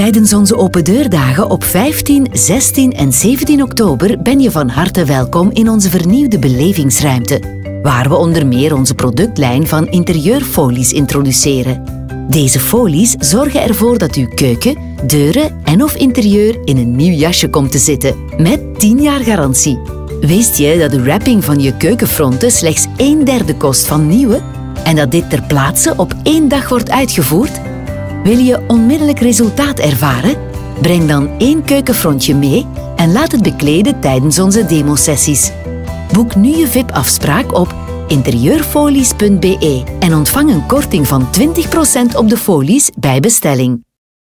Tijdens onze open deurdagen op 15, 16 en 17 oktober ben je van harte welkom in onze vernieuwde belevingsruimte, waar we onder meer onze productlijn van interieurfolies introduceren. Deze folies zorgen ervoor dat uw keuken, deuren en/of interieur in een nieuw jasje komt te zitten, met 10 jaar garantie. Wist je dat de wrapping van je keukenfronten slechts 1/3 kost van nieuwe en dat dit ter plaatse op 1 dag wordt uitgevoerd? Wil je onmiddellijk resultaat ervaren? Breng dan 1 keukenfrontje mee en laat het bekleden tijdens onze demosessies. Boek nu je VIP-afspraak op interieurfolies.be en ontvang een korting van 20% op de folies bij bestelling.